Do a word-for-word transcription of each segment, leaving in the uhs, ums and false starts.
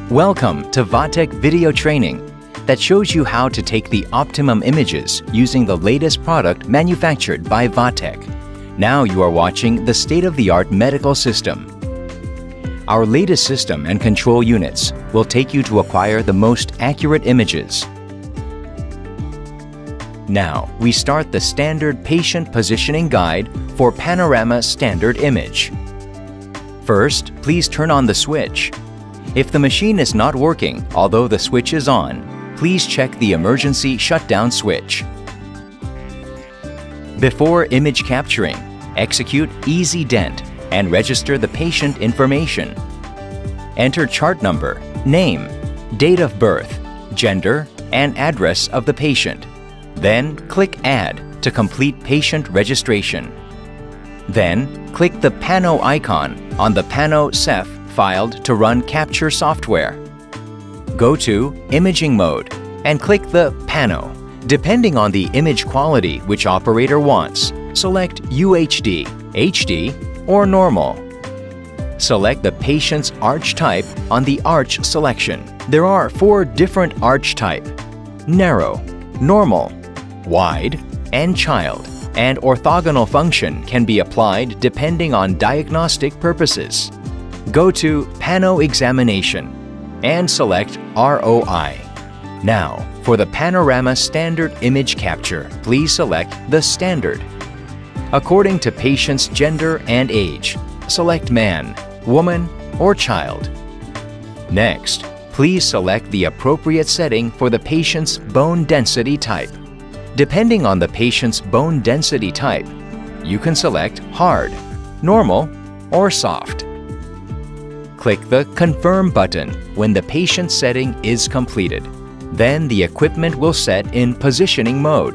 Welcome to Vatek Video Training that shows you how to take the optimum images using the latest product manufactured by Vatek. Now you are watching the state-of-the-art medical system. Our latest system and control units will take you to acquire the most accurate images. Now, we start the standard patient positioning guide for Panorama Standard Image. First, please turn on the switch. If the machine is not working, although the switch is on, please check the emergency shutdown switch. Before image capturing, execute Easy Dent and register the patient information. Enter chart number, name, date of birth, gender, and address of the patient. Then click Add to complete patient registration. Then click the Pano icon on the Pano C E F filed to run capture software. Go to Imaging Mode and click the Pano. Depending on the image quality which operator wants, select U H D, H D, or Normal. Select the patient's arch type on the arch selection. There are four different arch type: narrow, normal, wide, and child, and orthogonal function can be applied depending on diagnostic purposes. Go to Pano Examination and select R O I. Now, for the Panorama Standard Image Capture, please select the Standard. According to patient's gender and age, select man, woman, or child. Next, please select the appropriate setting for the patient's bone density type. Depending on the patient's bone density type, you can select hard, normal, or soft. Click the Confirm button when the patient setting is completed. Then the equipment will set in positioning mode.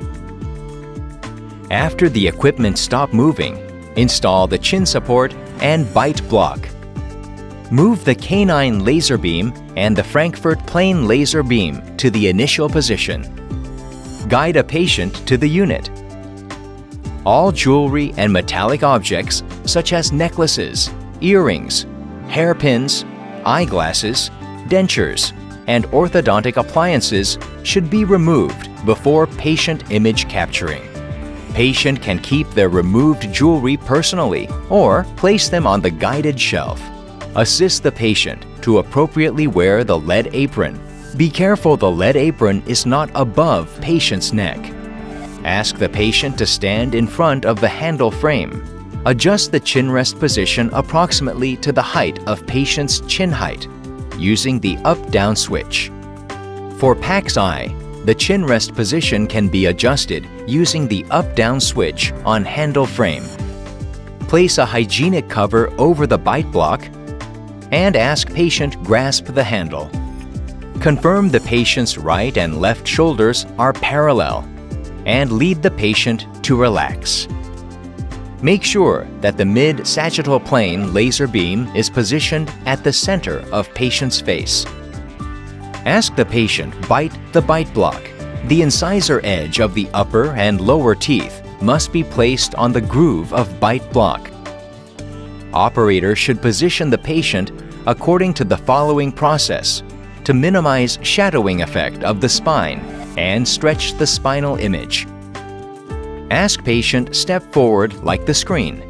After the equipment stop moving, install the chin support and bite block. Move the canine laser beam and the Frankfurt plane laser beam to the initial position. Guide a patient to the unit. All jewelry and metallic objects such as necklaces, earrings, hairpins, eyeglasses, dentures, and orthodontic appliances should be removed before patient image capturing. Patient can keep their removed jewelry personally or place them on the guided shelf. Assist the patient to appropriately wear the lead apron. Be careful the lead apron is not above patient's neck. Ask the patient to stand in front of the handle frame. Adjust the chin rest position approximately to the height of patient's chin height using the up-down switch. For Pax Eye, the chin rest position can be adjusted using the up-down switch on handle frame. Place a hygienic cover over the bite block and ask patient grasp the handle. Confirm the patient's right and left shoulders are parallel and lead the patient to relax. Make sure that the mid-sagittal plane laser beam is positioned at the center of patient's face. Ask the patient bite the bite block. The incisor edge of the upper and lower teeth must be placed on the groove of bite block. Operator should position the patient according to the following process to minimize shadowing effect of the spine and stretch the spinal image. Ask patient step forward like the screen.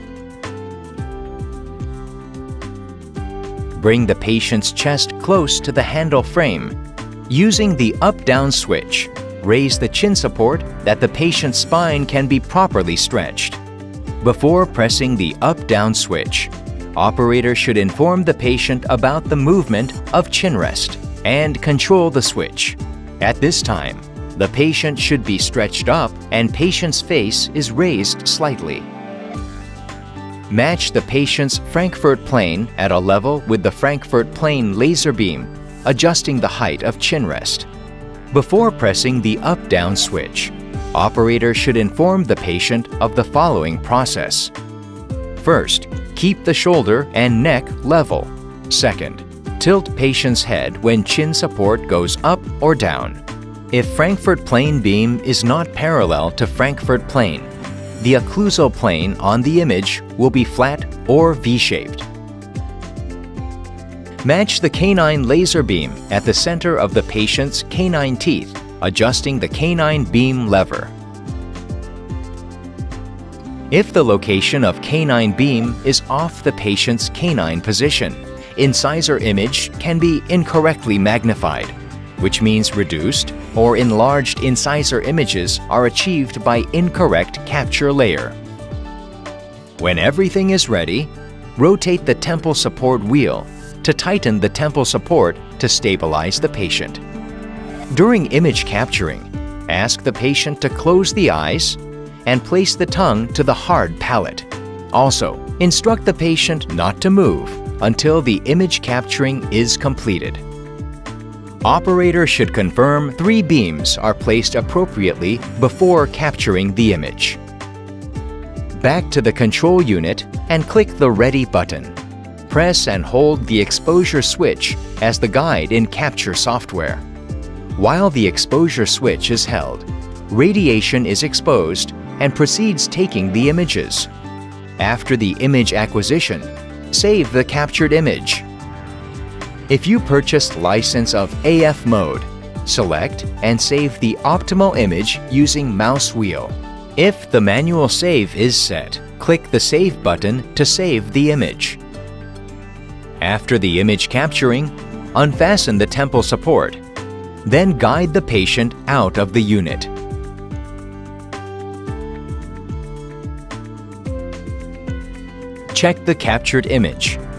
Bring the patient's chest close to the handle frame. Using the up-down switch, raise the chin support that the patient's spine can be properly stretched. Before pressing the up-down switch, operator should inform the patient about the movement of chin rest and control the switch. At this time, the patient should be stretched up and patient's face is raised slightly. Match the patient's Frankfurt plane at a level with the Frankfurt plane laser beam, adjusting the height of chin rest. Before pressing the up-down switch, operator should inform the patient of the following process. First, keep the shoulder and neck level. Second, tilt patient's head when chin support goes up or down. If Frankfurt plane beam is not parallel to Frankfurt plane, the occlusal plane on the image will be flat or V-shaped. Match the canine laser beam at the center of the patient's canine teeth, adjusting the canine beam lever. If the location of canine beam is off the patient's canine position, incisor image can be incorrectly magnified, which means reduced or enlarged incisor images are achieved by incorrect capture layer. When everything is ready, rotate the temple support wheel to tighten the temple support to stabilize the patient. During image capturing, ask the patient to close the eyes and place the tongue to the hard palate. Also, instruct the patient not to move until the image capturing is completed. Operator should confirm three beams are placed appropriately before capturing the image. Back to the control unit and click the Ready button. Press and hold the exposure switch as the guide in capture software. While the exposure switch is held, radiation is exposed and proceeds taking the images. After the image acquisition, save the captured image. If you purchased license of A F mode, select and save the optimal image using mouse wheel. If the manual save is set, click the Save button to save the image. After the image capturing, unfasten the temple support. Then guide the patient out of the unit. Check the captured image.